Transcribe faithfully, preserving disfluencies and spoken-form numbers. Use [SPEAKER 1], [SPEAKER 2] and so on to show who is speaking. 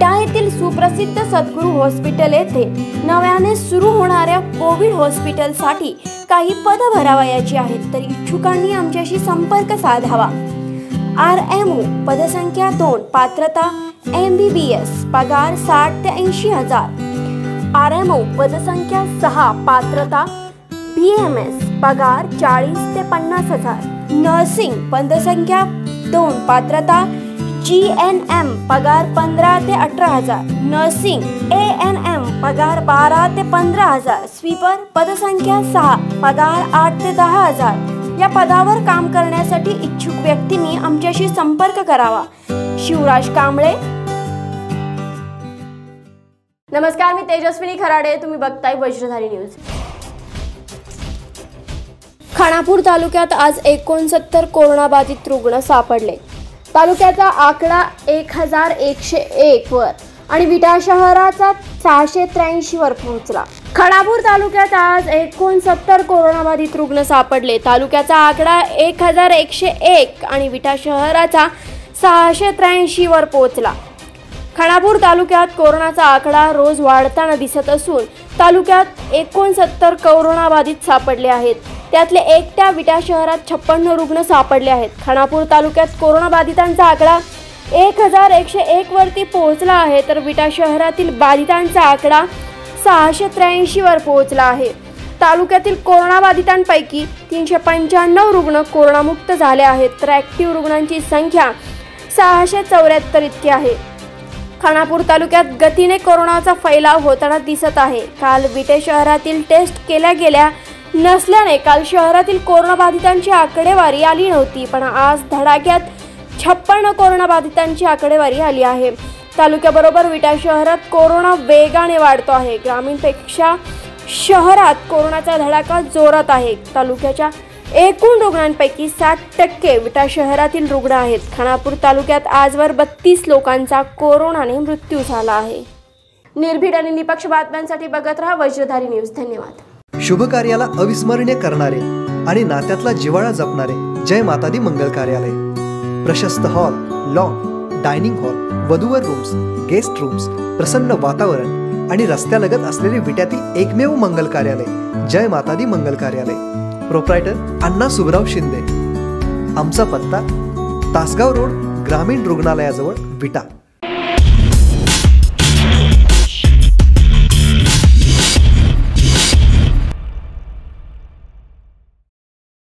[SPEAKER 1] विटा येथील सुप्रसिद्ध सद्गुरू हॉस्पिटल येथे नव्याने सुरू होणाऱ्या कोविड हॉस्पिटलसाठी काही पद भरावयाची आहेत, तर इच्छुकांनी आमच्याशी संपर्क साधावा। आर एम ओ पदसंख्या दोन, पात्रता एम बी बी एस, पगार साठ ते ऐंशी हजार। आर एम ओ पदसंख्या सहा, पात्रता बी एम एस, पगार चाळीस ते पन्नास हजार। नर्सिंग पदसंख्या दोन, पात्रता जी एन एम, पगार पंधरा ते अठरा हजार। नर्सिंग ए एन एम, पगार बारा ते पंधरा हजार। स्वीपर पदसंख्या सहा, पगार आठ ते दहा हजार। या पदावर काम करण्यासाठी इच्छुक व्यक्तींनी आमच्याशी संपर्क करावा। शिवराज कांबळे। नमस्कार, मी तेजस्विनी खराडे, तुम्ही बघताय वज्रधारी न्यूज। खानापूर तालुक्यात आज एकोणसत्तर कोरोनाबाधित रुग्ण सापडले। तालुक्याचा आकडा एक हजार एकशे एक वर आणि विटा शहराचा सहाशे त्र्याऐंशी वर पोहोचला। खानापूर तालुक्यात आज एकोणसत्तर कोरोनाबाधित रुग्ण सापडले। तालुक्याचा आकडा एक हजार एकशे एक आणि विटा शहराचा सहाशे त्र्याऐंशी वर पोहोचला। खानापूर तालुक्यात कोरोनाचा आकडा रोज वाढताना दिसत असून तालुक्यात एकोणसत्तर कोरोनाबाधित सापडले आहेत। त्यातले एकट्या विटा शहरात छप्पन्न रुग्ण सापडले आहेत। खानापूर तालुक्यात कोरोनाबाधितांचा आकडा एक हजार एकशे एक वरती पोहोचला आहे, तर विटा शहरातील बाधितांचा आकडा सहाशे त्र्याऐंशी वर पोहोचला आहे। तालुक्यातील कोरोनाबाधितांपैकी तीनशे पंच्याण्णव रुग्ण कोरोनामुक्त झाले आहेत, तर ॲक्टिव्ह रुग्णांची संख्या सहाशे चौऱ्याहत्तर इतकी आहे। खानापूर तालुक्यात गतीने कोरोनाचा फैलाव होताना दिसत आहे। काल विटे शहरातील टेस्ट केल्या गेल्या नसल्याने काल शहरातील कोरोनाबाधितांची आकडेवारी आली नव्हती, पण आज धडाक्यात छप्पन्न कोरोनाबाधितांची आकडेवारी आली आहे। तालुक्याबरोबर विटा शहरात कोरोना वेगाने वाढतो आहे। ग्रामीणपेक्षा शहरात कोरोनाचा धडाका जोरात आहे। तालुक्याच्या एकूण रुग्णांपैकी साठ टक्के विटा शहरातील रुग्ण आहेत। खानापूर तालुक्यात आजवर बत्तीस लोकांचा कोरोनाने मृत्यू झाला आहे। निर्भीड आणि निपक्ष बातम्यांसाठी बघत रहा वज्रधारी न्यूज। धन्यवाद।
[SPEAKER 2] शुभ कार्याला अविस्मरणीय करणारे आणि नात्यातला जिव्हाळा जपणारे जय माता दी मंगल कार्यालय। प्रशस्त हॉल, लॉन, डायनिंग हॉल, वधूवर रूम्स, गेस्ट रूम्स, प्रसन्न वातावरण आणि रस्त्यालगत असलेले विट्यातील एकमेव मंगल कार्यालय जय माता दी मंगल कार्यालय। प्रोप्रायटर अण्णा सुबराव शिंदे। आमचा पत्ता तासगाव रोड, ग्रामीण रुग्णालयाजवळ, विटा।